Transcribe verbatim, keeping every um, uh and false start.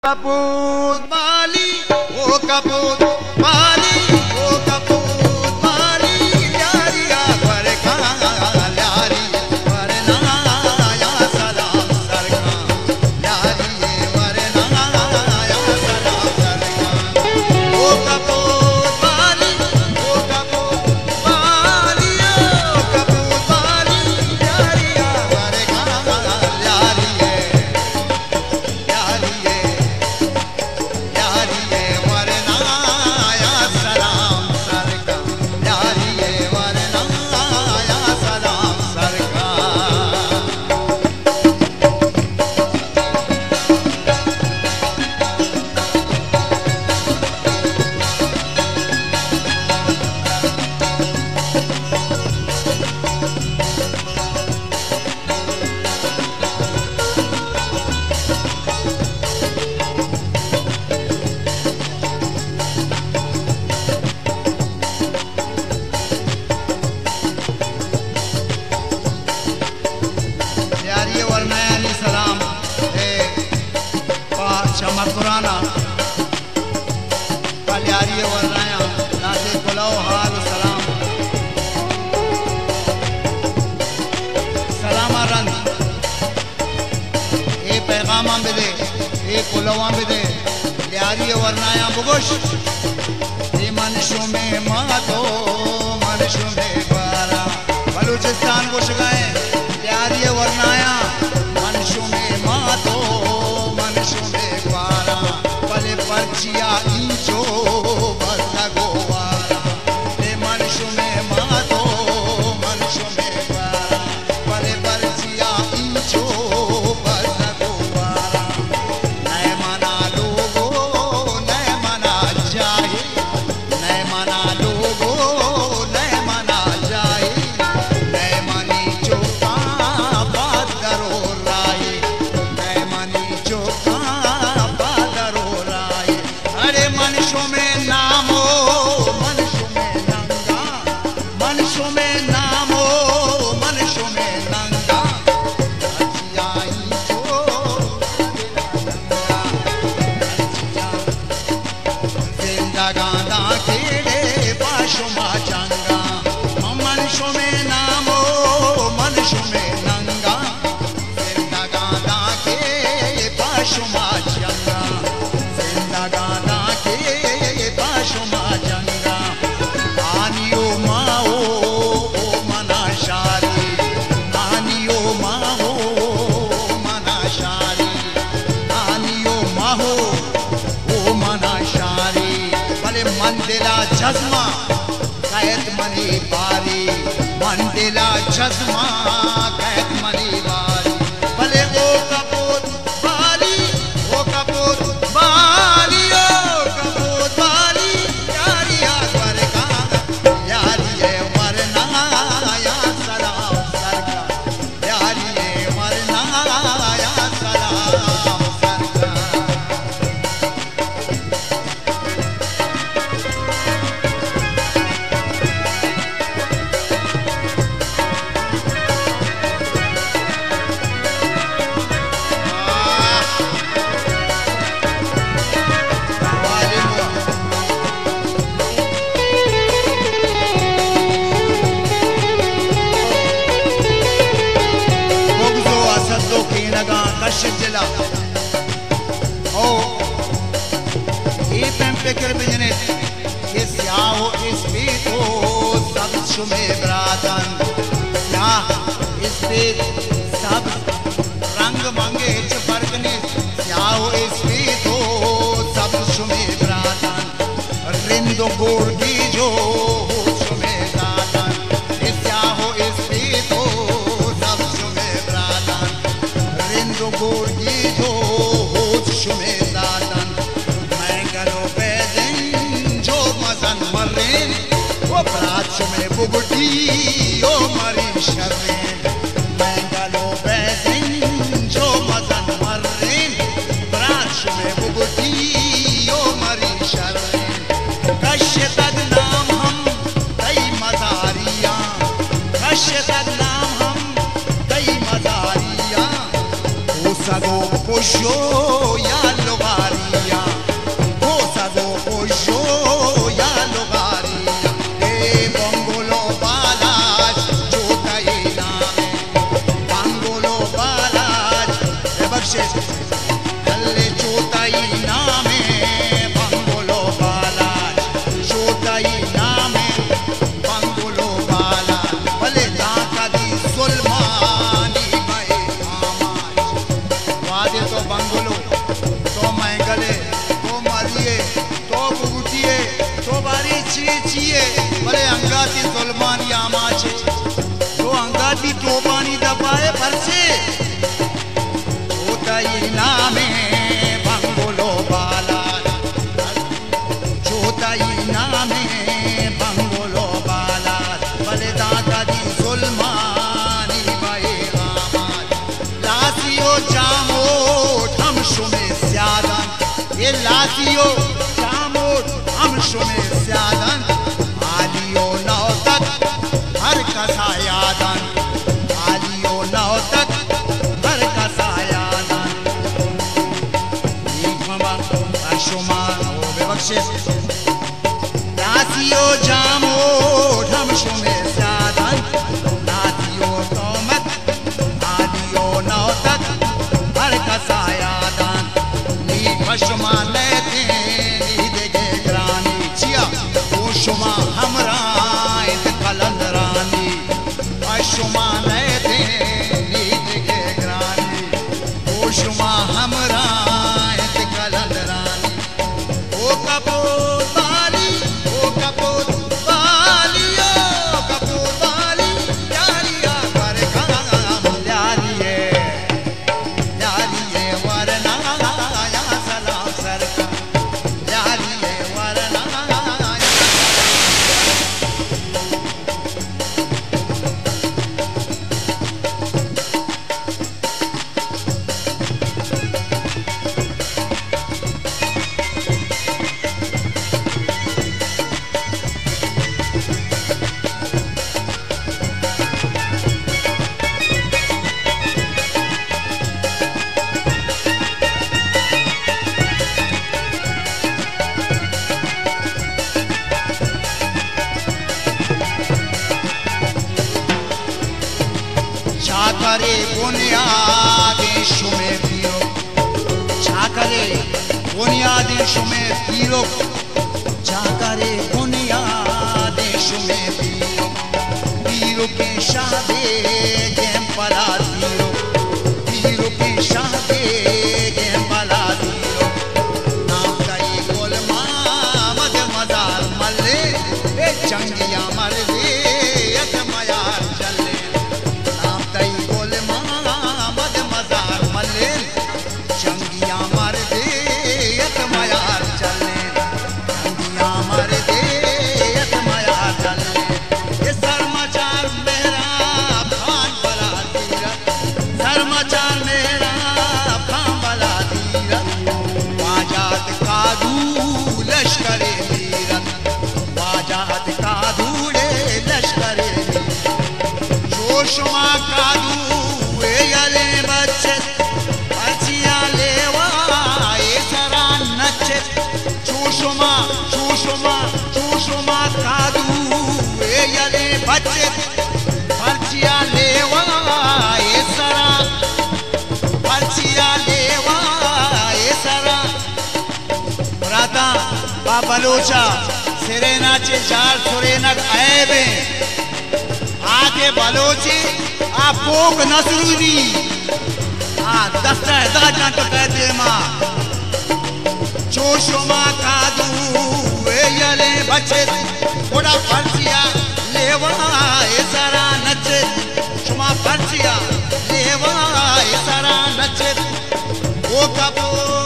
कपूत वाली ओ कपूत वाली ओ कपूत वाली यारिया पर का यारी पर ना या सलाम सरकार यारी पर ना या सलाम सरकार ओ कपूत वाली ओ कपूत वाली ओ कपूत वाली यारिया पर का यारी पुराना कल्यारी वर्णाया नाते कुलाओ हाल सलाम सलामा रंग ए पैगामा बिदे ए कुलावा बिदे ल्यारी वर्णाया बुगुश ए मनशो में मातो मनशो में बारा बलूचिस्तान को शिकाए ल्यारी वर्णाया मनशो में मातो मनशो में पर्चिया इंचो बरता गोवारा ले मनशो में मातो मनशो में बारा पले पर्चिया इंचो बरता गोवारा नए मना लोगो नए मना जाए नए मना लोगो नए मना जाए नए मनी चौका बात करो राय नए मनी चौका मनशो में नामो मनशो में नंगा मनशो में नामो मनशो में नंगा जिंदगाना खेड़े पाशुमा चंगा मनशो में नामो मनशो में नंगा जिंदगाना के पाशुमा चंगा जिंदगाना पाशुमा जंगा आनियो माओ ओ मना शारी आनियो माओ मना शारी आनियो माहो ओ मना शारी भले मंदिला जज्मा कैद मनी बारी मंदिला जज्मा कैद मनी बारी भले ओ कपूत बारी ओ कपूत बारी जिला ओ ये पें फिक्र बिजने ये स्याहो इस बीत हो सब शुमे बरातन या इस बीत सब रंग मंगे च फर्क ने स्याहो इस बीत हो सब शुमे बरातन रिंदो गोड़ की जो शुमे बरातन ये स्याहो इस बीत हो सब शुमे बरातन रिंदो गोड़ की जो शुमे बरातन मैं गलो पे दिन जो मजन मरें वो बरात शुमे बुगटी ओ मरी शर्में मैं गलो पे दिन जो मजन मरें बरात शुमे बुगटी ओ मरी शर्में कश्य तक नाम हम कई मजारियां कश्य तक नाम हम कई मजारियां वो सगो पुशो या लुगारी चाहिए भले अंगाती जुल्मानी आमाचे तो अंगाती टोपानी दबाए परसे चोताई नामे बंगोलो बाला चोताई नामे बंगोलो बाला भले दादा दी जुल्मानी बाए आमाच लासियो जामो हम शुमे स्यादन ये लासियो जामो हम शुमे स्यादन आलियो नौ तक हर कसा यादन आलियो नौ तक हर कसा यादन नीफमा अशुमा ओ बेबख्शे लासियो जामो हम शुमे स्यादन लासियो तोमत आलियो नौ तक हर कसा यादन नीफशुमा लेते शुमा हमरा कलंद रानी शुमा नए थे नीत के ग्रानी ओ शुमा हमरा कलंद रानी ओ कपूर बाली ओ कपूर बाली ओ कपूर बाली यारिया पर काम यारिए यारिए वरना या सलाम सरकार यारिए वरना छाकरे बुनियादी शुमे पीरो छाकरे बुनियादी शुमे पीरो छाकरे बुनियादी शुमे पीरो पीरो के शादे गेम पला पीरो पीरो के शादे गेम पला पीरो नाम कई गोलमा मद मदार मल्ले ए चंगिया मरदे यत मयार चले चंगिया मर दे यत मयार चले चंगिया मर दे यत मयार चले ये सरमाचार मेरा खान बला तीरथ सरमाचार मेरा खान बला तीरथ वाजात कादू लश्करे तीरथ वाजात कादू लश्करे जोशमा कादू यले बच्चे चूशुमा चूशुमा चूशुमा कादू ए यले बच्चे पर्चिया लेवा ए सरा पर्चिया लेवा ए सरा राता बाबलोचा सिरेना चे चार सुरेनक आएबे आगे बलोची आ पोक नसरूनी आ दस्ता दाजा तो कहते मां चोशुमा कादू यले बच्चे थोड़ा पर्चिया लेवा ए सरा नचे शुमा पर्चिया लेवा ए सरा नचे ओ कपूर